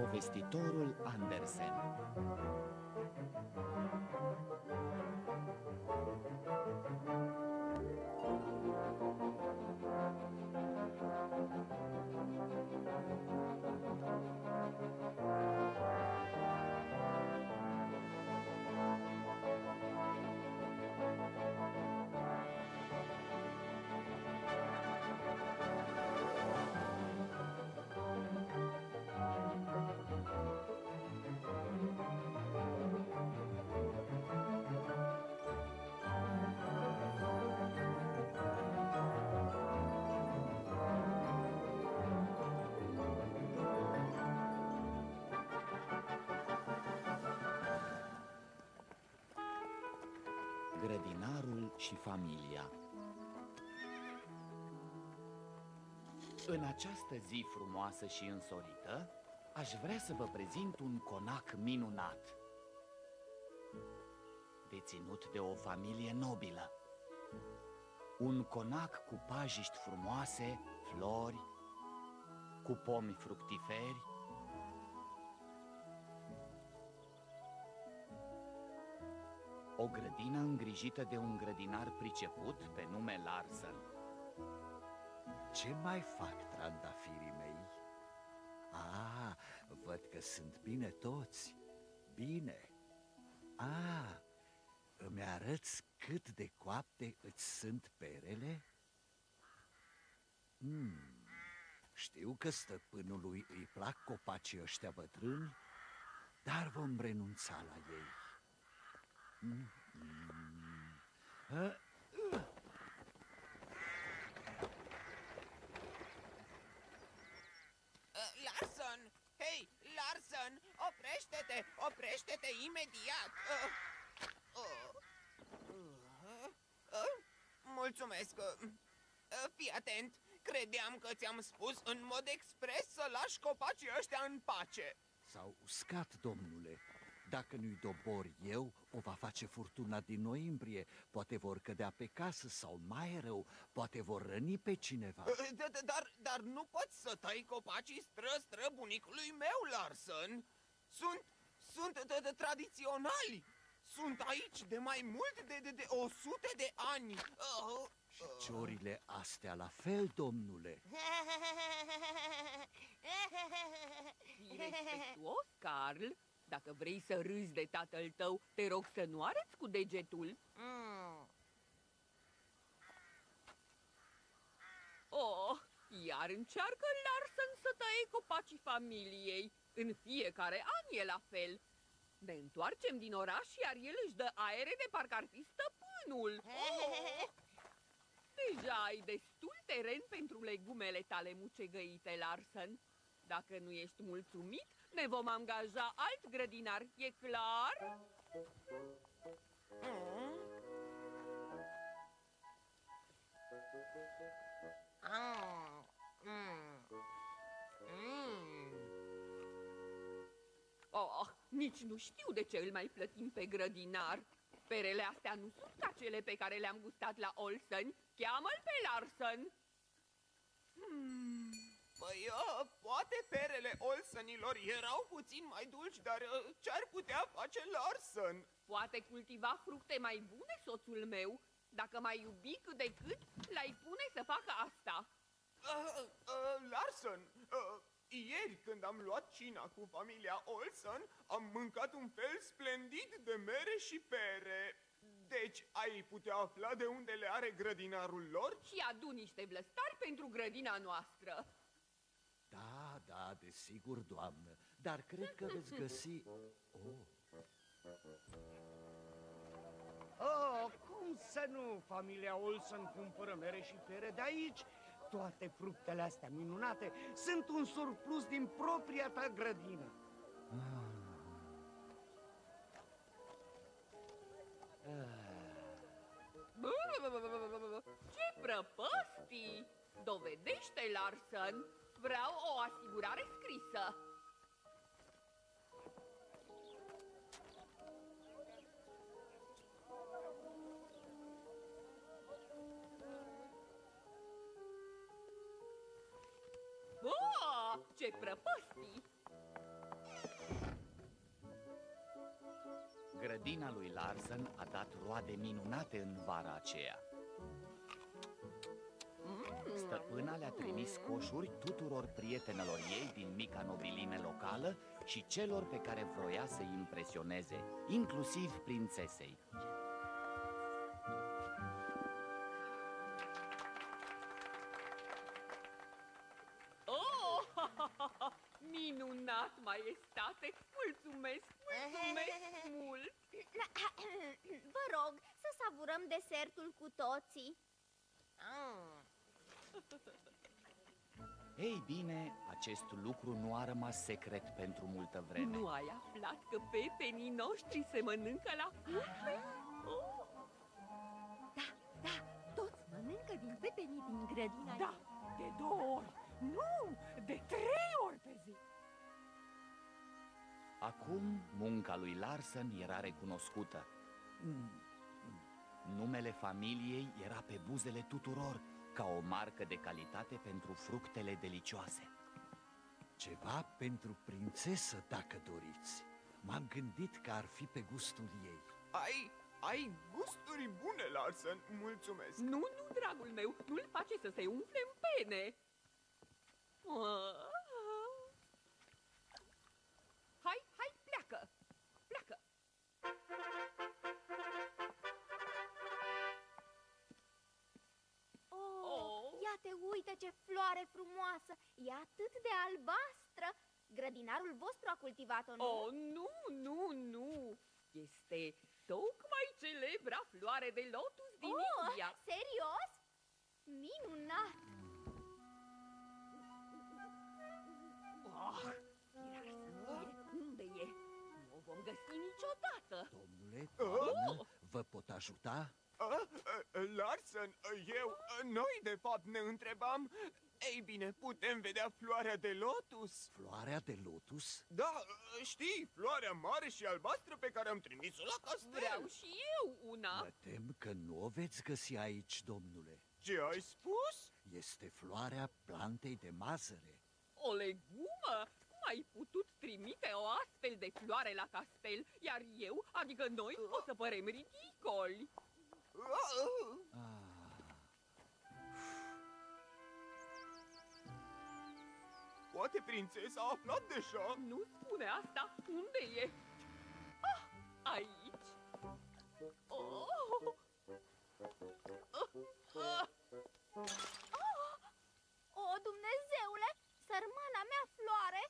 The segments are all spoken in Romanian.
Povestitorul Andersen. Grădinarul și familia. În această zi frumoasă și însorită, aș vrea să vă prezint un conac minunat, deținut de o familie nobilă. Un conac cu pajiști frumoase, flori, cu pomi fructiferi, o grădină îngrijită de un grădinar priceput pe nume Larsen. Ce mai fac trandafirii mei? Văd că sunt bine toți. Bine. Îmi arăți cât de coapte îți sunt perele? Știu că stăpânului îi plac copacii ăștia bătrâni, dar vom renunța la ei. Larsen! Hei, Larsen! Oprește-te! Oprește-te imediat! Mulțumesc! Fii atent! Credeam că ți-am spus în mod expres să lași copacii ăștia în pace! S-au uscat, domnule. Dacă nu-i dobor eu, o va face furtuna din noiembrie. Poate vor cădea pe casă sau, mai rău, poate vor răni pe cineva. Dar nu poți să tai copacii stră bunicului meu, Larsen. Sunt tradiționali. Sunt aici de mai mult de 100 de ani. Și ciorile astea la fel, domnule. Fii respectuos, Carl. Dacă vrei să râzi de tatăl tău, te rog să nu arăți cu degetul. Iar încearcă Larsen să taie copacii familiei. În fiecare an e la fel. Ne întoarcem din oraș, iar el își dă aere de parcă ar fi stăpânul. Deja ai destul teren pentru legumele tale mucegăite, Larsen. Dacă nu ești mulțumit, ne vom angaja alt grădinar, e clar? Nici nu știu de ce îl mai plătim pe grădinar. Perele astea nu sunt ca cele pe care le-am gustat la Olsen. Cheamă-l pe Larsen. Păi, poate perele Olsenilor erau puțin mai dulci, dar ce-ar putea face Larsen? Poate cultiva fructe mai bune, soțul meu. Dacă m-ai iubi cât de cât, l-ai pune să facă asta. Larsen, ieri când am luat cina cu familia Olsen, am mâncat un fel splendid de mere și pere. Deci ai putea afla de unde le are grădinarul lor? Și adu niște vlăstari pentru grădina noastră. Da, desigur, doamnă. Dar cred că veți găsi... Cum să nu? Familia Olsen cumpără mere și pere de aici. Toate fructele astea minunate sunt un surplus din propria ta grădină. Ce prăpăstii! Dovedește, Larsen! Vreau o asigurare scrisă. Ce prăpăstii! Grădina lui Larsen a dat roade minunate în vara aceea. Stăpâna le-a trimis coșuri tuturor prietenelor ei din mica nobilime locală și celor pe care vroia să-i impresioneze, inclusiv prințesei. Oh, minunat, maestate! Mulțumesc, mulțumesc mult! Vă rog să savurăm desertul cu toții. Ei bine, acest lucru nu a rămas secret pentru multă vreme. Nu ai aflat că pepenii noștri se mănâncă la curte? Oh, Da, toți mănâncă din pepenii din grădina da, de 2 ori, nu, de 3 ori pe zi. Acum, munca lui Larsen era recunoscută. Numele familiei era pe buzele tuturor, ca o marcă de calitate pentru fructele delicioase. Ceva pentru prințesă, dacă doriți. M-am gândit că ar fi pe gustul ei. Ai gusturi bune, Larsen, mulțumesc. Nu, dragul meu, nu-l face să se umfle în pene. Hai, pleacă! Ia te uite ce floare frumoasă! E atât de albastră! Grădinarul vostru a cultivat-o, nu? Oh, nu! Este tocmai celebra floare de lotus din India. Serios? Minunat! Unde e? Nu o vom găsi niciodată. Domnule, doamnă, vă pot ajuta? Larsen, noi de fapt ne întrebam. Ei bine, putem vedea floarea de lotus? Floarea de lotus? Da, știi, floarea mare și albastră pe care am trimis-o la castel. Vreau și eu una. Mă tem că nu o veți găsi aici, domnule. Ce ai spus? Este floarea plantei de mazăre. O legumă? Cum ai putut trimite o astfel de floare la castel? Iar eu, adică noi, o să părem ridicoli. Poate prințesa a aflat deja. Nu spune asta. Unde e? Aici. O, Dumnezeule! Sărmana mea floare!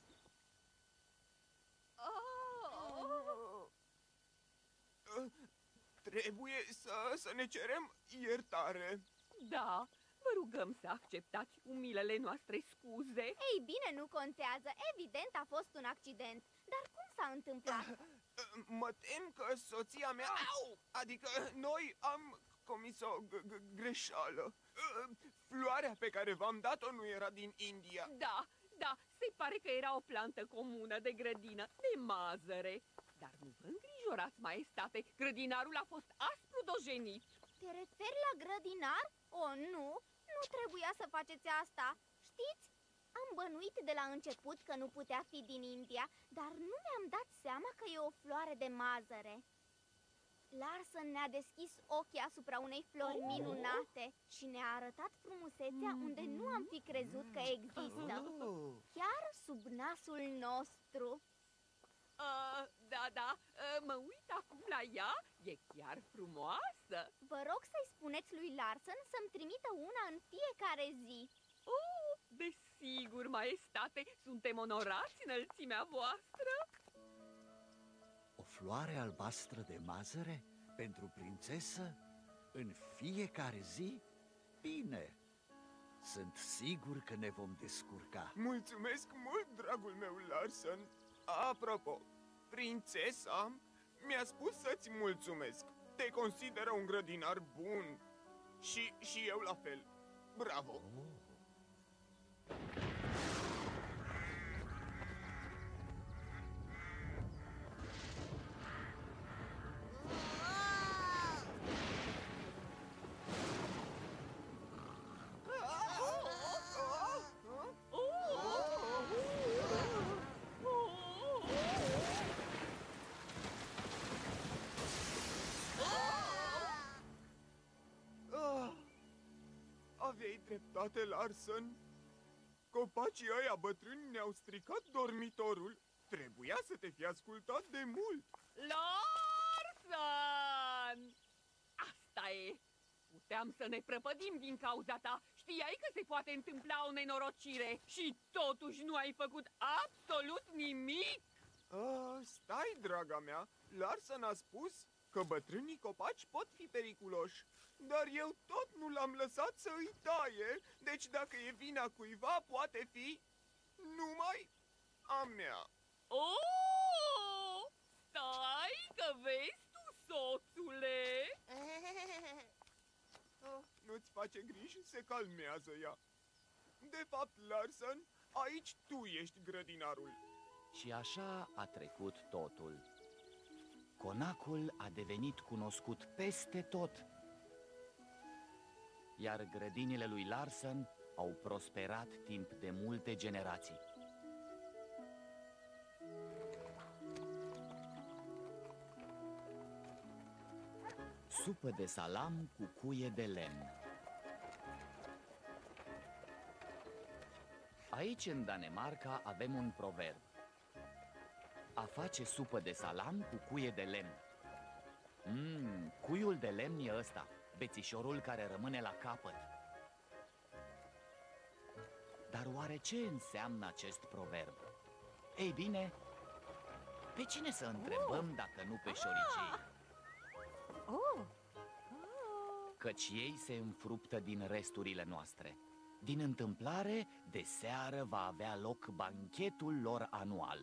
Trebuie să ne cerem iertare. Da, vă rugăm să acceptați umilele noastre scuze. Ei bine, nu contează. Evident a fost un accident. Dar cum s-a întâmplat? Mă tem că soția mea... Adică noi am comis o greșeală. Floarea pe care v-am dat-o nu era din India. Da, se pare că era o plantă comună de grădină, de mazăre. Dar nu vă îngrijorați, maestate, grădinarul a fost aspru dojenit. Te referi la grădinar? O, nu, nu trebuia să faceți asta. Știți, am bănuit de la început că nu putea fi din India, dar nu mi-am dat seama că e o floare de mazăre. Larsen ne-a deschis ochii asupra unei flori minunate și ne-a arătat frumusețea unde nu am fi crezut că există. Chiar sub nasul nostru. Da, mă uit acum la ea, e chiar frumoasă. Vă rog să-i spuneți lui Larsen să-mi trimită una în fiecare zi. Desigur, maestate, suntem onorați înălțimea voastră. O floare albastră de mazăre? Pentru prințesă? În fiecare zi? Bine! Sunt sigur că ne vom descurca. Mulțumesc mult, dragul meu Larsen. Apropo, prințesa mi-a spus să-ți mulțumesc. Te consideră un grădinar bun. Și eu la fel. Bravo! dreptate, Larsen. Copacii ăia bătrâni ne-au stricat dormitorul. Trebuia să te fi ascultat de mult. Larsen! Asta e! Puteam să ne prăpădim din cauza ta. Știai că se poate întâmpla o nenorocire și totuși nu ai făcut absolut nimic? Stai, draga mea. Larsen a spus că bătrânii copaci pot fi periculoși. Dar eu tot nu l-am lăsat să îi taie. Deci dacă e vina cuiva, poate fi numai a mea. Oh! Stai că vezi tu, soțule! Nu-ți face griji, se calmează ea. De fapt, Larsen, aici tu ești grădinarul. Și așa a trecut totul. Conacul a devenit cunoscut peste tot, iar grădinile lui Larsen au prosperat timp de multe generații. Supă de salam cu cuie de lemn. Aici, în Danemarca, avem un proverb: a face supă de salam cu cuie de lemn. Cuiul de lemn e ăsta, bețișorul care rămâne la capăt. Dar oare ce înseamnă acest proverb? Ei bine, pe cine să întrebăm dacă nu pe șoricei? Căci ei se înfruptă din resturile noastre. Din întâmplare, de seară va avea loc banchetul lor anual.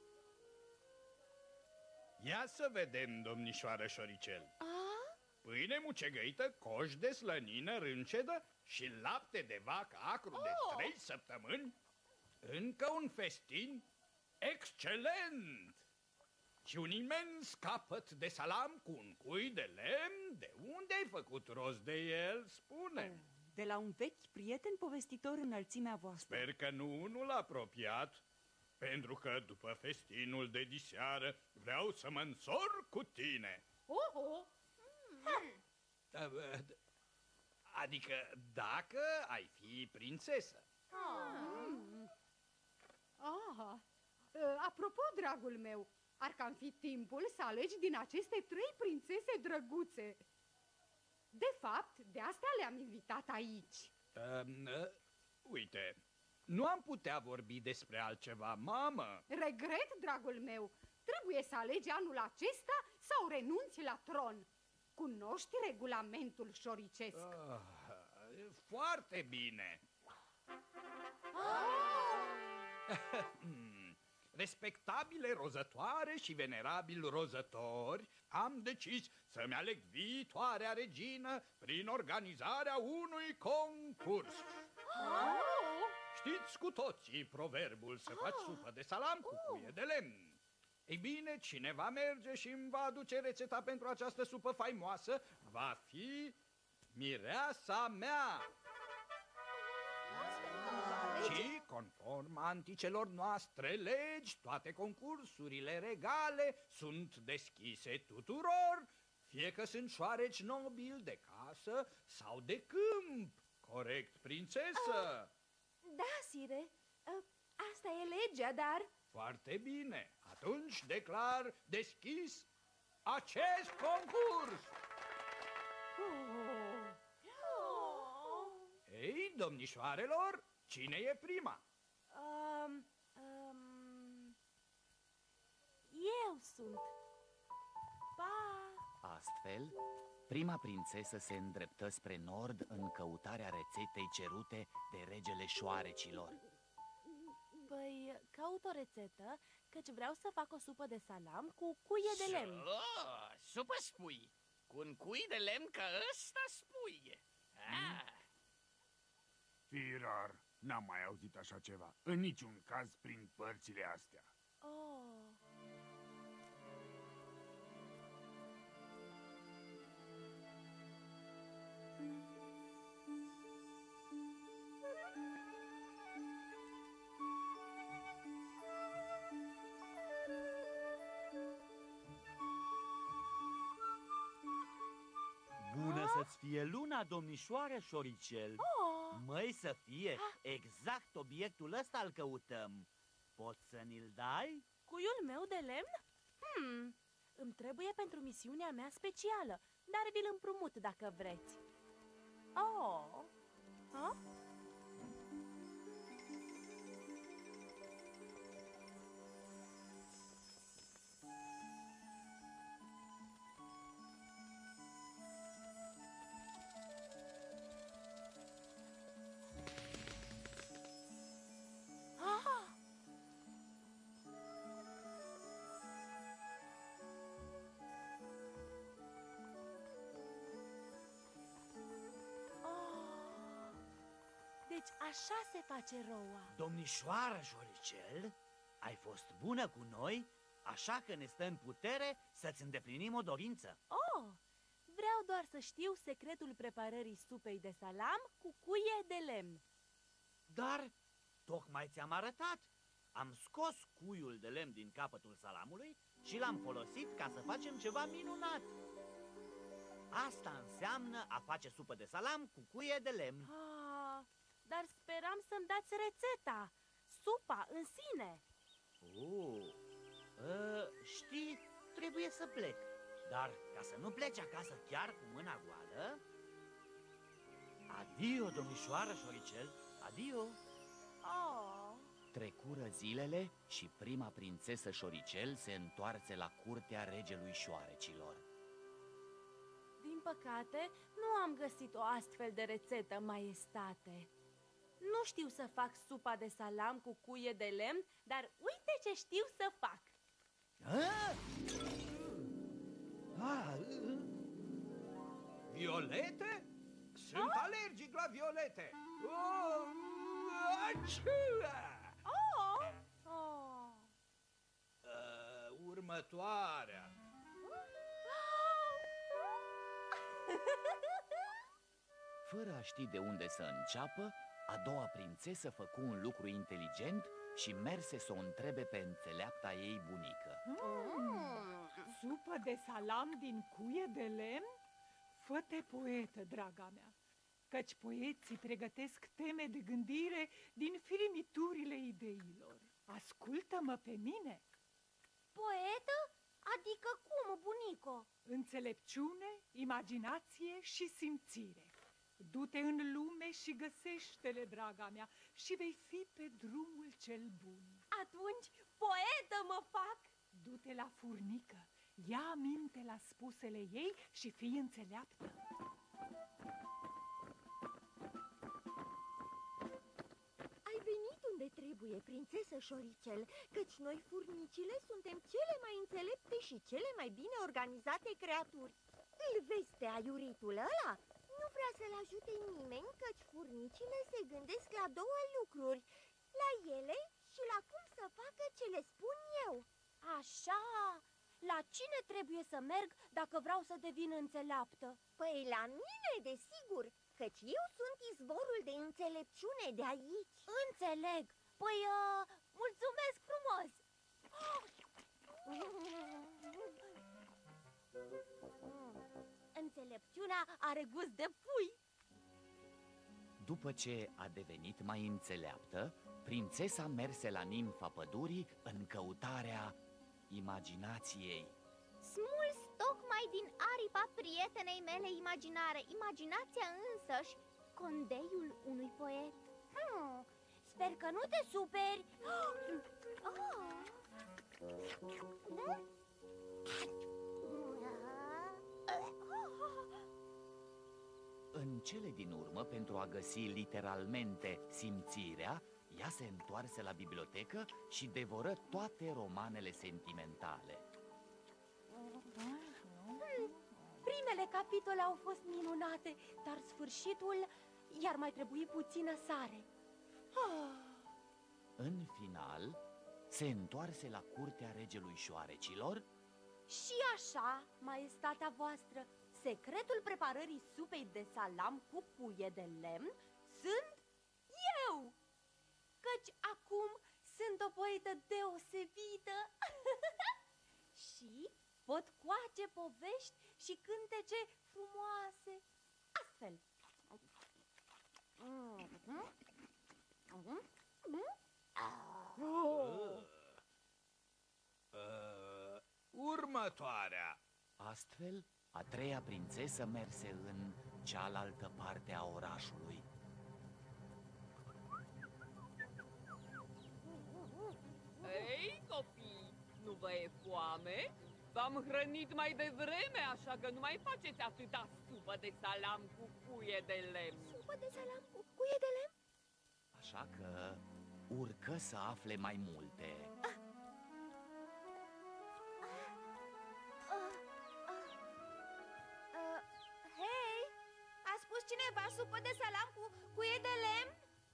Ia să vedem, domnișoară șoricel. Pâine mucegăită, coș de slănină râncedă și lapte de vacă acru de 3 săptămâni? Încă un festin excelent! Și un imens capăt de salam cu un cui de lemn. De unde ai făcut rost de el, spune? De la un vechi prieten povestitor înălțimea voastră. Sper că nu unul apropiat, pentru că după festinul de diseară vreau să mă însor cu tine. Adică dacă ai fi prințesă. Apropo, dragul meu, ar cam fi timpul să alegi din aceste 3 prințese drăguțe. De fapt, de asta le-am invitat aici. Uite, nu am putea vorbi despre altceva, mamă. Regret, dragul meu, trebuie să alegi anul acesta sau renunți la tron. Cunoști regulamentul șoricesc. Foarte bine. Respectabile rozătoare și venerabil rozători, am decis să-mi aleg viitoarea regină prin organizarea unui concurs. Știți cu toții proverbul să faci supă de salam cu cuie de lemn. Ei bine, cine va merge și îmi va aduce rețeta pentru această supă faimoasă va fi mireasa mea. Și, conform anticelor noastre legi, toate concursurile regale sunt deschise tuturor, fie că sunt șoareci nobili de casă sau de câmp. Corect, prințesă? Da, sire, asta e legea, dar... Foarte bine, atunci declar deschis acest concurs. Ei, domnișoarelor, cine e prima? Eu sunt. Pa! Astfel, prima prințesă se îndreptă spre nord în căutarea rețetei cerute de regele șoarecilor. Păi, caut o rețetă, căci vreau să fac o supă de salam cu cuie de lemn. Supă spui? Cu un cui de lemn ca ăsta spui? Fii rar, n-am mai auzit așa ceva, în niciun caz prin părțile astea. Bună să-ți fie luna, domnișoare șoricel! Măi să fie, exact obiectul ăsta îl căutăm. Poți să ni-l dai? Cuiul meu de lemn? Îmi trebuie pentru misiunea mea specială, dar vi-l împrumut dacă vreți. Oh! Ha? Deci așa se face roua. Domnișoară Șoricel, ai fost bună cu noi, așa că ne stă în putere să-ți îndeplinim o dorință. Oh, vreau doar să știu secretul preparării supei de salam cu cuie de lemn. Dar tocmai ți-am arătat. Am scos cuiul de lemn din capătul salamului și l-am folosit ca să facem ceva minunat. Asta înseamnă a face supă de salam cu cuie de lemn. Dar speram să-mi dați rețeta, supa în sine. Știi, trebuie să plec. Dar ca să nu pleci acasă chiar cu mâna goală... Adio, domnișoară Șoricel, adio. Trecură zilele și prima prințesă Șoricel se întoarse la curtea regelui șoarecilor. Din păcate, nu am găsit o astfel de rețetă, maestate. Nu știu să fac supa de salam cu cuie de lemn, dar uite ce știu să fac. Violete? Sunt alergic la violete. Următoarea. Fără a ști de unde să înceapă, a doua prințesă făcu un lucru inteligent și merse să o întrebe pe înțeleapta ei bunică. Supă de salam din cuie de lemn? Fă-te poetă, draga mea, căci poeții pregătesc teme de gândire din firimiturile ideilor. Ascultă-mă pe mine! Poetă? Adică cum, bunico? Înțelepciune, imaginație și simțire. Du-te în lume și găsește-le, draga mea, și vei fi pe drumul cel bun. Atunci, poetă mă fac! Du-te la furnică, ia aminte la spusele ei și fii înțeleaptă. Ai venit unde trebuie, prințesă Șoricel, căci noi furnicile suntem cele mai înțelepte și cele mai bine organizate creaturi. Îl vezi pe aiuritul ăla? Nu vrea să-l ajute nimeni, căci furnicile se gândesc la două lucruri, la ele și la cum să facă ce le spun eu. Așa, la cine trebuie să merg dacă vreau să devin înțeleaptă? Păi la mine, desigur, căci eu sunt izvorul de înțelepciune de aici. Înțeleg, păi mulțumesc frumos! Înțelepciunea are gust de pui. După ce a devenit mai înțeleaptă, prințesa merse la nimfa pădurii în căutarea imaginației. Smuls tocmai din aripa prietenei mele imaginare, imaginația însăși, condeiul unui poet. Sper că nu te superi. În cele din urmă, pentru a găsi literalmente simțirea, ea se întoarse la bibliotecă și devoră toate romanele sentimentale. Primele capitole au fost minunate, dar sfârșitul i-ar mai trebui puțină sare. În final, se întoarse la curtea regelui șoarecilor. Și așa, maestatea voastră, secretul preparării supei de salam cu cuie de lemn sunt eu! Căci acum sunt o poetă deosebită și pot coace povești și cântece frumoase. Astfel. Următoarea. Astfel, a treia prințesă merse în cealaltă parte a orașului. Ei, copii, nu vă e foame? V-am hrănit mai devreme, așa că nu mai faceți atâta supă de salam cu cuie de lemn. Supă de salam cu cuie de lemn? Așa că urcă să afle mai multe. Hei, a spus cineva supă de salam cu cuie de lemn?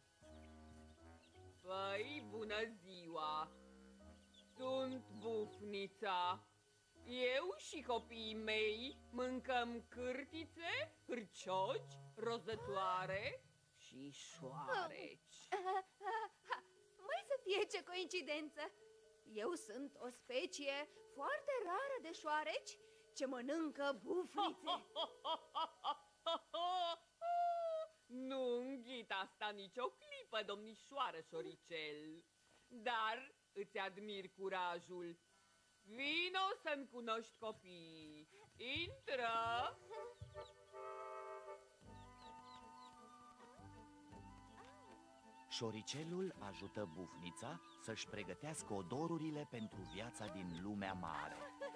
Păi, bună ziua! Sunt Bufnița. Eu și copiii mei mâncăm cârtițe, hârcioci, rozătoare și șoareci. Măi să fie ce coincidență! Eu sunt o specie foarte rară de șoareci ce mănâncă bufnițe. Nu înghit asta nicio clipă, domnișoară șoricel, dar îți admir curajul. Vino să-mi cunoști copiii. Intră! Șoricelul ajută Bufnița să-și pregătească odorurile pentru viața din lumea mare.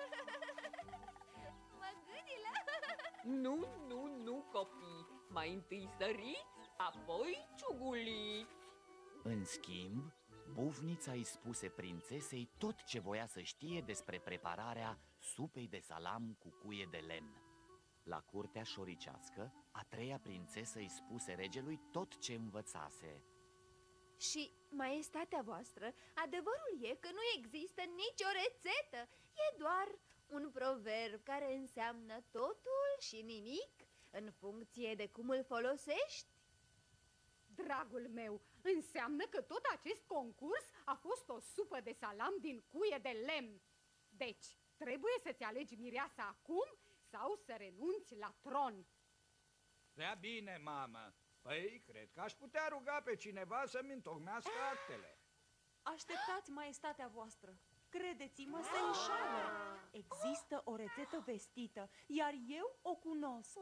Măgâdile! Nu, copii. Mai întâi săriți, apoi ciuguliți. În schimb, Bufnița îi spuse prințesei tot ce voia să știe despre prepararea supei de salam cu cuie de lemn. La curtea șoricească, a treia prințesă îi spuse regelui tot ce învățase. Și, maestatea voastră, adevărul e că nu există nicio rețetă. E doar un proverb care înseamnă totul și nimic în funcție de cum îl folosești. Dragul meu, înseamnă că tot acest concurs a fost o supă de salam din cuie de lemn. Deci, trebuie să-ți alegi mireasa acum sau să renunți la tron. Prea bine, mamă. Păi, cred că aș putea ruga pe cineva să-mi întocmească actele. Așteptați, maestatea voastră. Credeți-mă, se înșală. Există o rețetă vestită, iar eu o cunosc.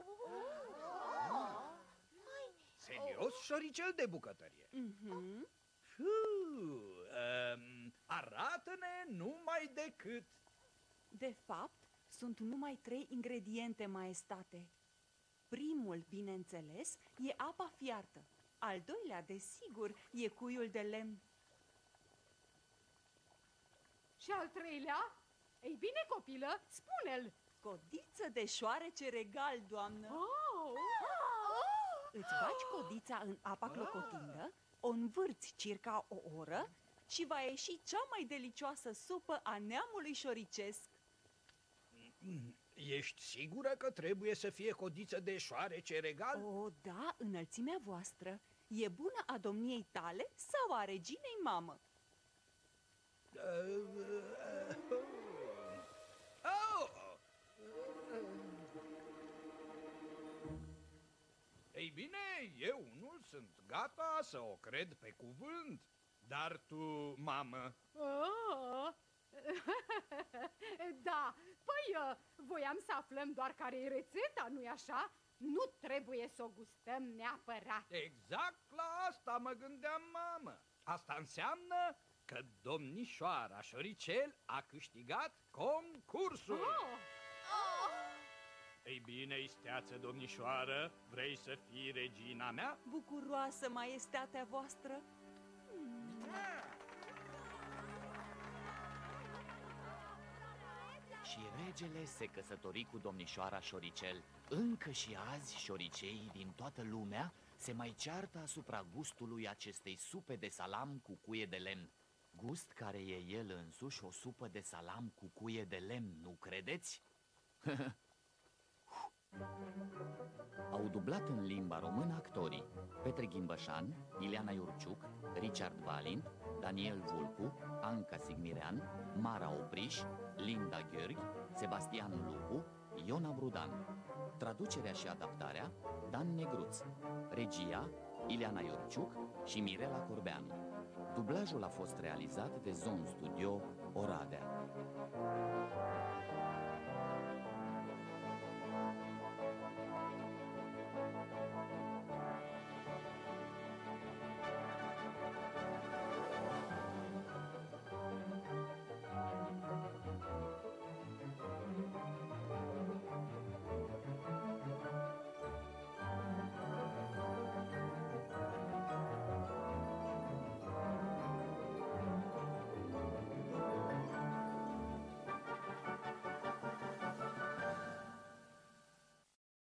Serios, șoricel de bucătărie? Arată-ne numai decât. De fapt, sunt numai 3 ingrediente, maestate. Primul, bineînțeles, e apa fiartă. Al doilea, desigur, e cuiul de lemn. Și al treilea? Ei bine, copilă, spune-l! Codiță de șoarece regal, doamnă. Îți bagi codița în apa clocotindă, o învârți circa o oră și va ieși cea mai delicioasă supă a neamului șoricesc. Ești sigură că trebuie să fie codiță de șoarece regal? O, da, înălțimea voastră. E bună a domniei tale sau a reginei mamă? Ei bine, eu unul sunt gata să o cred pe cuvânt. Dar tu, mamă? Da, păi voiam să aflăm doar care e rețeta, nu-i așa? Nu trebuie să o gustăm neapărat. Exact la asta mă gândeam, mamă. Asta înseamnă că domnișoara șoricel a câștigat concursul. Ei bine, isteață domnișoară, vrei să fii regina mea? Bucuroasă, maestatea voastră. Și regele se căsători cu domnișoara șoricel. Încă și azi șoriceii din toată lumea se mai ceartă asupra gustului acestei supe de salam cu cuie de lemn. Gust care e el însuși o supă de salam cu cuie de lemn, nu credeți? Au dublat în limba română actorii Petre Ghimbășan, Ileana Iurciuc, Richard Valin, Daniel Vulcu, Anca Sigmirean, Mara Opriș, Linda Gheorghi, Sebastian Lupu, Iona Brudan. Traducerea și adaptarea Dan Negruț. Regia Ileana Iorciuc și Mirela Corbeanu. Dublajul a fost realizat de Zone Studio Oradea.